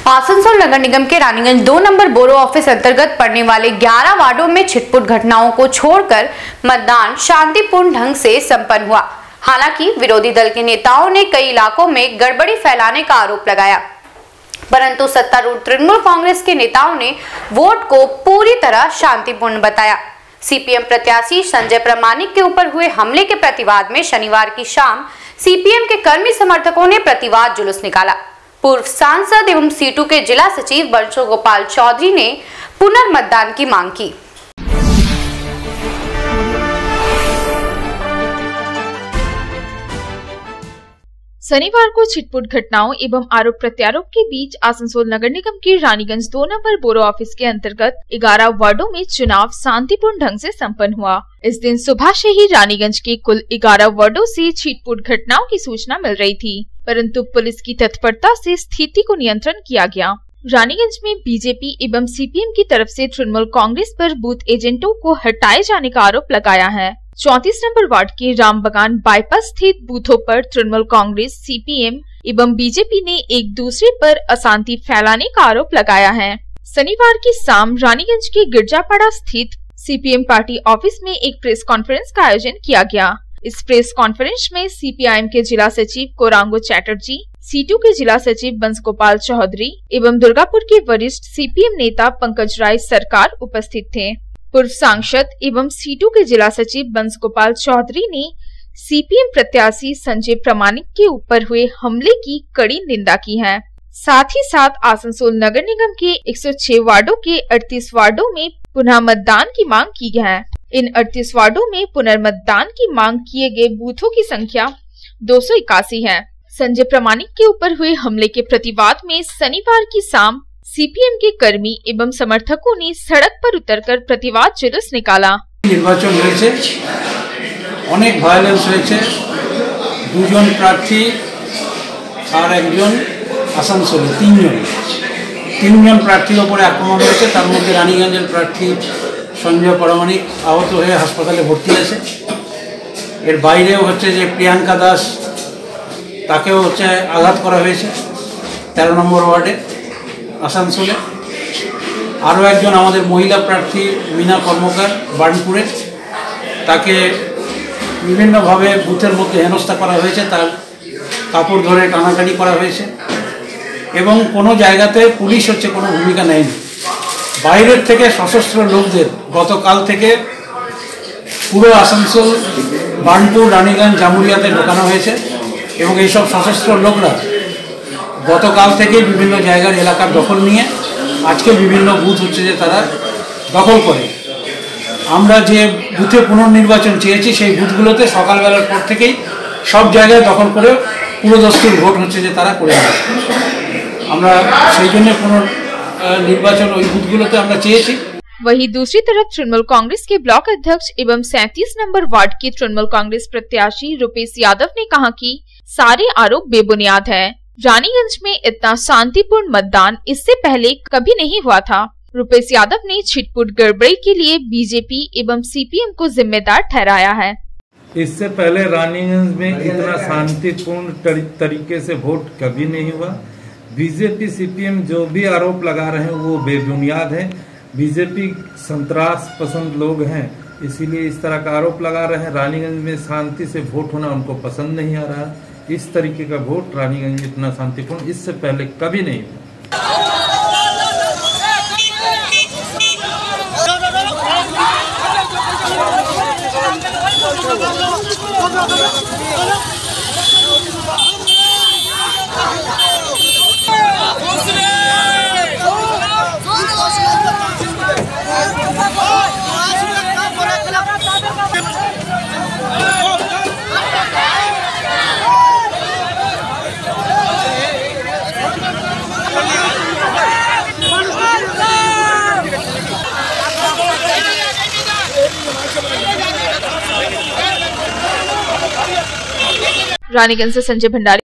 आसनसोल नगर निगम के रानीगंज 2 नंबर बोरो ऑफिस अंतर्गत पड़ने वाले 11 वार्डों में छिटपुट घटनाओं को छोड़कर मतदान शांतिपूर्ण ढंग से संपन्न हुआ। हालांकि विरोधी दल के नेताओं ने कई इलाकों में गड़बड़ी फैलाने का आरोप लगाया, परंतु सत्तारूढ़ तृणमूल कांग्रेस के नेताओं ने वोट को पूरी तरह शांतिपूर्ण बताया। सीपीएम प्रत्याशी संजय प्रमाणिक के ऊपर हुए हमले के प्रतिवाद में शनिवार की शाम सीपीएम के कर्मी समर्थकों ने प्रतिवाद जुलूस निकाला। पूर्व सांसद एवं सीटू के जिला सचिव बंसो गोपाल चौधरी ने पुनर्मतदान की मांग की। शनिवार को छिटपुट घटनाओं एवं आरोप प्रत्यारोप के बीच आसनसोल नगर निगम के रानीगंज 2 नंबर बोरो ऑफिस के अंतर्गत 11 वार्डों में चुनाव शांतिपूर्ण ढंग से संपन्न हुआ। इस दिन सुबह से ही रानीगंज के कुल 11 वार्डों से छिटपुट घटनाओं की सूचना मिल रही थी, परंतु पुलिस की तत्परता से स्थिति को नियंत्रण किया गया। रानीगंज में बीजेपी एवं सीपीएम की तरफ से तृणमूल कांग्रेस पर बूथ एजेंटों को हटाए जाने का आरोप लगाया है। 34 नंबर वार्ड के रामबगान बाईपास स्थित बूथों पर तृणमूल कांग्रेस, सीपीएम एवं बीजेपी ने एक दूसरे पर अशांति फैलाने का आरोप लगाया है। शनिवार की शाम रानीगंज के गिरजापाड़ा स्थित सीपीएम पार्टी ऑफिस में एक प्रेस कॉन्फ्रेंस का आयोजन किया गया। इस प्रेस कॉन्फ्रेंस में सीपीआईएम के जिला सचिव कोरांगो चैटर्जी, सीटू के जिला सचिव बंस गोपाल चौधरी एवं दुर्गापुर के वरिष्ठ सीपीएम नेता पंकज राय सरकार उपस्थित थे। पूर्व सांसद एवं सीटू के जिला सचिव बंस गोपाल चौधरी ने सीपीएम प्रत्याशी संजय प्रमाणिक के ऊपर हुए हमले की कड़ी निंदा की है। साथ ही साथ आसनसोल नगर निगम के 106 वार्डों के 38 वार्डों में पुनः मतदान की मांग की है। इन 38 वार्डों में पुनर्मतदान की मांग किए गए बूथों की संख्या 281 है। संजय प्रमाणिक के ऊपर हुए हमले के प्रतिवाद में शनिवार की शाम सीपीएम के कर्मी एवं समर्थकों ने सड़क पर उतरकर प्रतिवाद जुलूस निकाला। निर्वाचन হয়েছে, অনেক ভায়োলেন্স হয়েছে, দুজন প্রার্থী আর একজন আসানসোলে তিনজন প্রার্থীর উপরে আক্রমণ হয়েছে। তার মধ্যে রানীগঞ্জের প্রার্থী সঞ্জয় প্রামাণিক আহত হয়ে হাসপাতালে ভর্তি আছে। এর বাইরেও হচ্ছে যে প্রিয়াঙ্কা দাস, তাকেও হচ্ছে আঘাত করা হয়েছে 13 নম্বর ওয়ার্ডে আসানসোলে। আরও একজন আমাদের মহিলা প্রার্থী মিনা কর্মকার বার্নপুরে, তাকে বিভিন্নভাবে বুথের মধ্যে হেনস্থা করা হয়েছে, তার কাপড় ধরে টানাটানি করা হয়েছে এবং কোনো জায়গাতে পুলিশ হচ্ছে কোনো ভূমিকা নেয়নি। বাইরের থেকে সশস্ত্র লোকদের গতকাল থেকে পুরো আসানসোল, বার্নপুর, রানীগঞ্জ, জামুরিয়াতে ঢোকানো হয়েছে এবং এইসব সশস্ত্র লোকরা গতকাল থেকে বিভিন্ন জায়গার এলাকার দখল নিয়ে আজকে বিভিন্ন বুথ হচ্ছে যে তারা দখল করে। আমরা যে বুথে পুনর্নির্বাচন চেয়েছি সেই বুথগুলোতে সকালবেলার পর থেকেই সব জায়গায় দখল করে পুরোদস্তুর ভোট হচ্ছে যে তারা করে আসছে। আমরা সেই জন্য পুনর্নির্বাচন ওই বুথগুলোতে আমরা চেয়েছি। वहीं दूसरी तरफ तृणमूल कांग्रेस के ब्लॉक अध्यक्ष एवं 37 नंबर वार्ड के तृणमूल कांग्रेस प्रत्याशी रुपेश यादव ने कहा कि सारे आरोप बेबुनियाद है। रानीगंज में इतना शांतिपूर्ण मतदान इससे पहले कभी नहीं हुआ था। रुपेश यादव ने छिटपुट गड़बड़ी के लिए बीजेपी एवं सीपीएम को जिम्मेदार ठहराया है। इससे पहले रानीगंज में इतना शांतिपूर्ण तरीके से वोट कभी नहीं हुआ। बीजेपी सीपीएम जो भी आरोप लगा रहे हैं वो बेबुनियाद है। बीजेपी संतरास पसंद लोग हैं, इसीलिए इस तरह का आरोप लगा रहे हैं। रानीगंज में शांति से वोट होना उनको पसंद नहीं आ रहा। इस तरीके का वोट रानीगंज में इतना शांतिपूर्ण इससे पहले कभी नहीं हुआ। रानीगंज से संजय भंडारी।